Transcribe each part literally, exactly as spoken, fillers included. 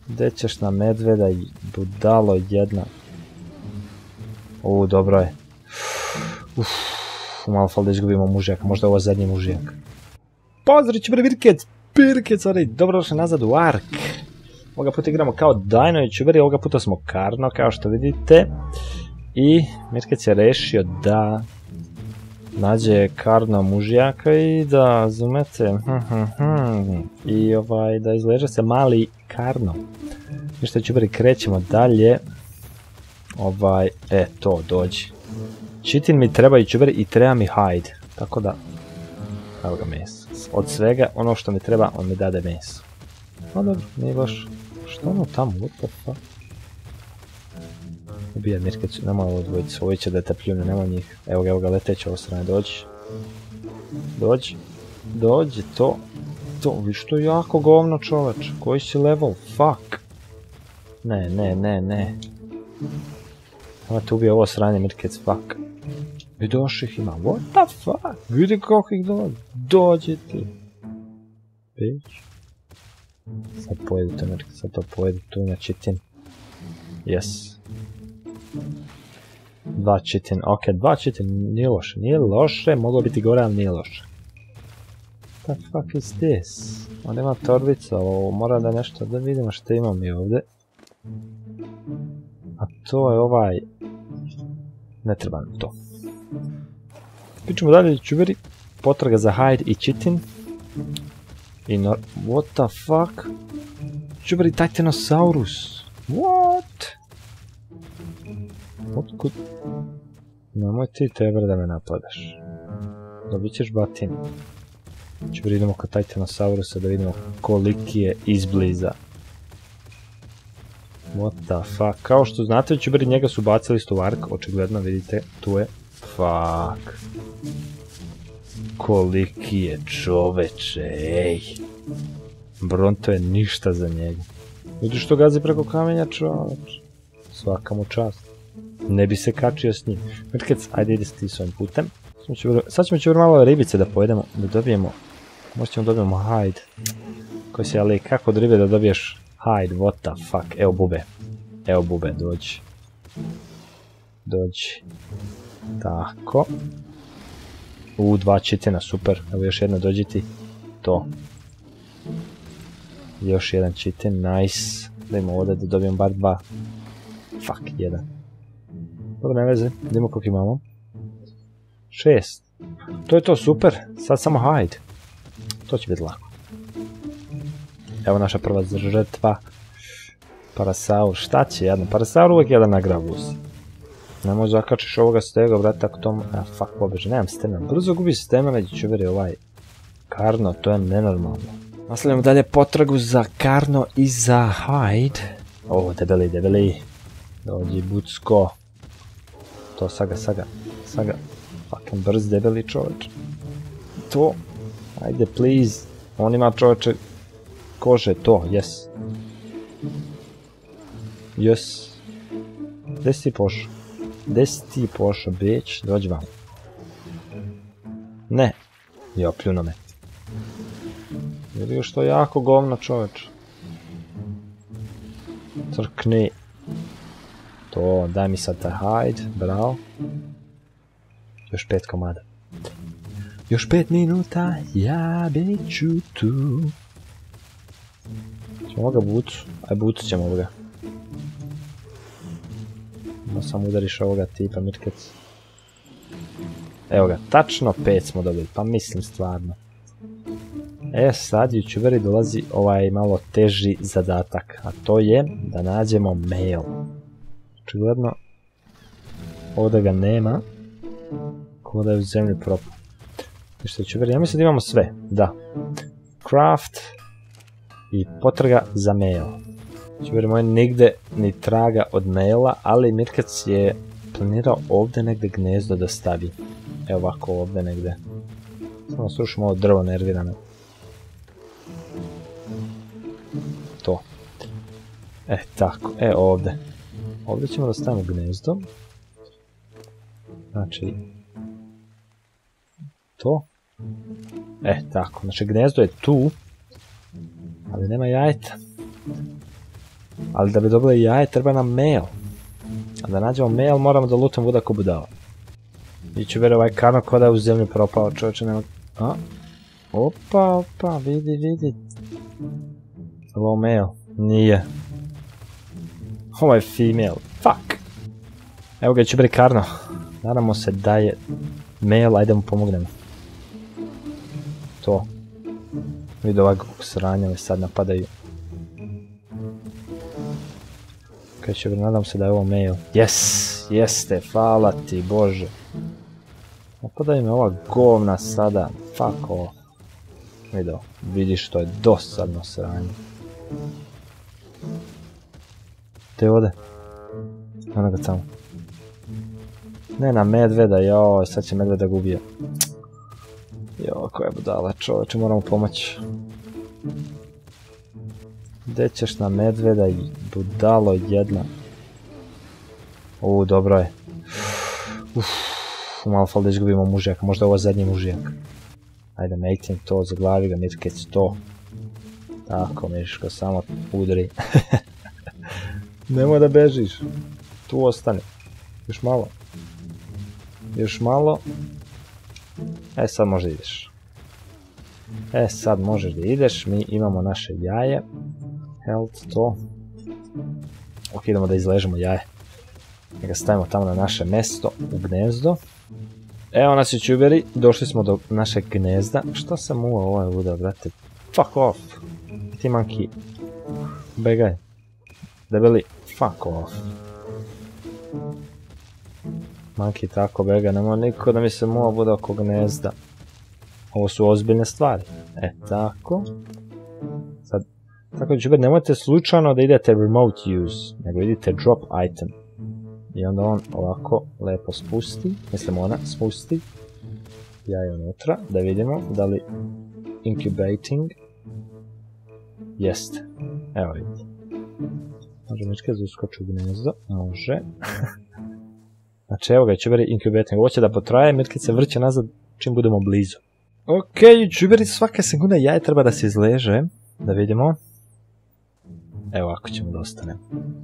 Gdje ćeš na medveda i budalo jedna? U, dobro je. Uff, malo fal da izgubimo mužijaka, možda je ovo zadnji mužijak. Pozdrav ću bre Birkec, Birkec, ali dobrodošli nazad u Ark. Ovoga puta igramo kao Dino i Čuberi, ovoga puta smo Karno, kao što vidite. I Mirkec je rešio da nađe Karno mužijaka i da, zumete, hm, hm, hm, i ovaj, da izleže se mali Karno. Ništa Čuberi, krećemo dalje. Ovaj, e, to, dođi. Čitin mi treba i Čuberi i treba mi hide, tako da, evo ga meso. Od svega, ono što mi treba, on mi dade meso. No dobro, nije baš, što ono tamo, what the fuck? Ubija Mirkec, nemoj ovo dvojicu, ovi će da te pljune, nemoj njih. Evo ga, evo ga, leteće ovo strane, dođi. Dođi, dođi, to, to, viš to jako govno čoveč, koji si level, fuck. Ne, ne, ne, ne. Evo te ubija ovo sranje Mirkec, fuck. I došli ih ima, what the fuck, vidi kako ih dođe, dođi ti. Bitch. Sad pojedi to Mirkec, sad to pojedi tu na čitin. Yes. Dva čitin, ok, dva čitin, nije loše, nije loše, moglo biti gore, ali nije loše. What the fuck is this? On ima torbicu, ovo mora da nešto, da vidimo što imamo mi ovdje. A to je ovaj... Ne treba nam to. Pričamo dalje, Čuberi, potraga za hide i čitin. I no... What the fuck? Čuberi, Titanosaurus. What? Otkud? Nemoj ti tebre da me napadaš. Dobit ćeš batin. Čuberi, idemo kod Titanosaurusa da vidimo koliki je izbliza. What the fuck? Kao što znate, Čuberi, njega su bacili isto u Ark, očigledno vidite, tu je. Fuck. Koliki je čoveče, ej. Bron, to je ništa za njega. Vidiš što gazi preko kamenja, čoveč. Svaka mu čast. Ne bi se kačio s njim. Mirkec, ajde ide ti s ovim putem. Sad ćemo Čuberi malo ribice da pojedemo, da dobijemo. Možda ćemo dobijemo hide. Koji si, ali kako od ribe da dobiješ hide, what the fuck. Evo bube. Evo bube, dođi. Dođi. Tako. U, dva čitina, super. Evo još jedna, dođi ti. To. Još jedan čitin, nice. Dajmo ovdje da dobijem bar dva. Fuck, jedan. Dobro, ne veze, vidimo koliko imamo. Šest. To je to, super. Sad samo hide. To će biti lako. Evo naša prva žrtva. Parasaur, šta će jedan? Parasaur uvijek jedan na grabus. Nemoj zakačiš ovoga stega, brate, ako tom... A, fuck, pobeže, nemam stemena. Brzo gubi stemena, gdje ću veri ovaj... Karno, to je nenormalno. Nastavljamo dalje potragu za Karno i za hide. O, debeli, debeli. Dođi, bucko. To, saga, saga, saga. Fucking brz, debeli čoveč. To. Ajde, please. On ima čoveče kože, to, yes. Yes. Gdje si ti pošao? Gdje si ti pošao, bitch? Dođi vam. Ne. Jo, pljuno me. Vidio što je jako govno čoveč. Crkni. To, daj mi sad taj hide, bravo. Još pet komada. Još pet minuta, ja bit ću tu. Ćemo ga bucu, aj bucu ćemo ovoga. No sam udariš ovoga tipa, Mirkec. Evo ga, tačno pet smo dobili, pa mislim stvarno. E sad u Čuberi dolazi ovaj malo teži zadatak, a to je da nađemo mail. Očigledno ovdje ga nema, kao da je u zemlji propao. Ništa Čuberi, ja mislim da imamo sve, da. Craft i potraga za mail. Čuberi moje nigde ni traga od maila, ali Mirkec je planirao ovdje negdje gnezdo da stavi. Evo ovako ovdje negdje. Samo slušamo ovo drvo nervirano. To. E, tako, e ovdje. Ovdje ćemo da stavimo gnezdo. Znači... To. E, tako, znači gnezdo je tu. Ali nema jajeta. Ali da bi dobili jaje treba nam mail. A da nađemo mail moramo da lutamo voda ko budala. Iću veri ovaj Karno ko da je u zemlju propao, čovječe nema... A? Opa, opa, vidi, vidi. Ovo mail. Nije. Ovo je female. Fuck. Evo ga, iću veri Karno. Nadamo se da je mail, ajde mu pomognemo. To. Vidi ovak sranja me sad napadaju. Kaj će veri, nadam se da je ovo mail. Yes, jeste, hvala ti Bože. Napadaju me ova govna sada. Fuck off. Vidio, vidiš to je dosadno sranje. Te ode. Ono ga tamo. Ne na medveda, joj, sad će medveda gubio. Joj, koja je budala čovječe, moramo pomoći. Gdje ćeš na medveda i budalo jedna? Uuu, dobro je. Uff, u Malfal da izgubimo mužijaka, možda ovo zadnji mužijak. Ajde, mating to, zaglavi ga, mitkec to. Tako, Miško, samo udri. Nemoj da bežiš. Tu ostani. Još malo. Još malo. E, sad možda ideš. E, sad možeš da ideš. Mi imamo naše jaje. Health, to. Ok, idemo da izležemo jaje. Da ga stavimo tamo na naše mesto, u gnezdo. Evo nas i čuberi, došli smo do našeg gnezda. Što sam uva ovo je luda, brate? Fuck off! Ti monkey. Begaj. Debeli. Fuck off. Monkey tako bega, nema niko da mi se muva bude oko gnezda. Ovo su ozbiljne stvari. E, tako. Sad, tako da čuberi, nemojte slučajno da idete remote use, nego idite drop item. I onda on ovako lepo spusti, mislim ona spusti jaje unutra, da vidimo da li incubating jeste. Evo vidite. Može Mičke da uskoči u gnezdo, može. Znači evo ga, čuberi incubating, ovo će da potraje, Mičke se vrće nazad čim budemo blizu. Ok, čuberi, svaka sekunda jaje treba da se izleže, da vidimo. Evo ako ćemo da ostanemo.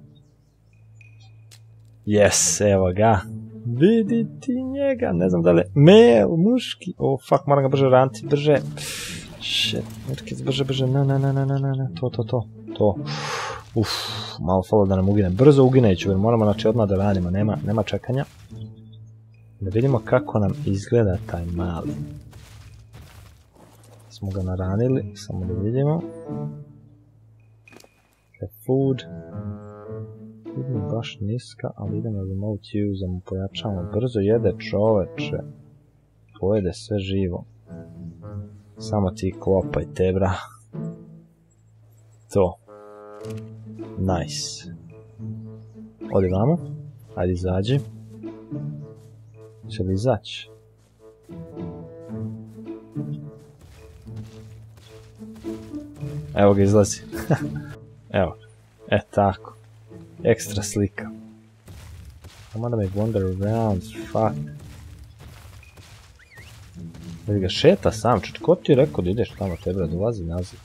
Yes, evo ga. Vidi ti njega, ne znam da li je male, muški. Oh, fuck, moram ga brže ranti, brže. Shit, Mirkic, brže, brže, ne, ne, ne, ne, ne, ne, to, to, to, to. Uff, malo falo da nam ugine. Brzo ugineću, jer moramo, znači, odmah da ranimo, nema, nema čekanja. Da vidimo kako nam izgleda taj mali. Smo ga naranili, samo da vidimo. Food. Idemo baš niska, ali idemo remote use, da mu pojačamo. Brzo jede čoveče. Pojede sve živo. Samo ti klopaj tebra. To. Nice. Odi vamo. Ajde izađi. Će li izaći? Evo ga izlazi. Evo. E tako. Ekstra slika. Samo da me wander around, fuck. Da ga šeta sam, čuč, ko ti je rekao da ideš tamo, tebra, dolazi nazad.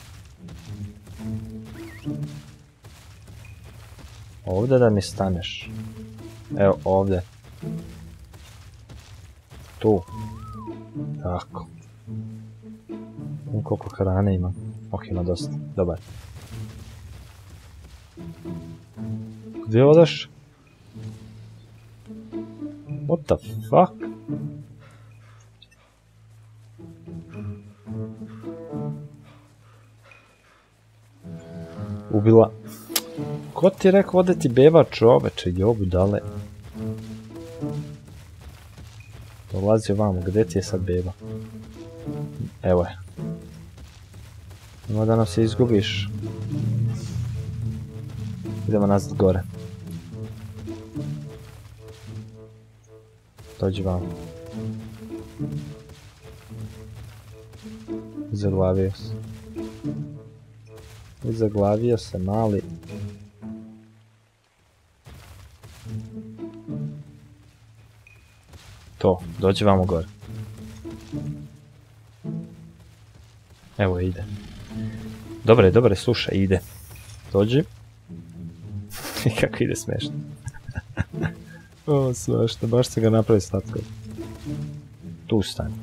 Ovdje da mi staneš. Evo, ovdje. Tu. Tako. Koliko hrane ima. Ok, ima dosta. Dobar. Gdje odeš? What the fuck? Ubila. Ko ti je rekao ode ti beba čoveče, jobu dale. Dolazi ovamo, gdje ti je sad beba? Evo je. Ima da nam se izgubiš. Idemo nazad gore. Dođi vam. Zaglavio se. Zaglavio se mali. To, dođi vamo gore. Evo ide. Dobre, dobre, slušaj, ide. Dođi. Kako ide smešno. O, svašta, baš se ga napravi slatko. Tu stani.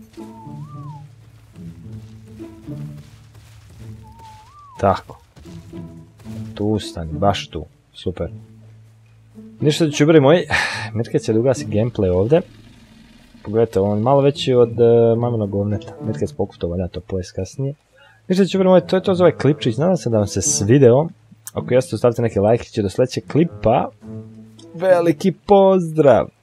Tako. Tu stani, baš tu. Super. Ništa, čubari moji, Medkec će da ugasi gameplay ovdje. Pogledajte, on je malo veći od uh, maminog govneta. Medkec pokutova, da to pojest kasnije. Ništa, čubari moji, to je to za ovaj klipčić. Nadam se da vam se svideo. Ako jeste, ostavite neke lajkiće do sljedećeg klipa. Veliki pozdrav!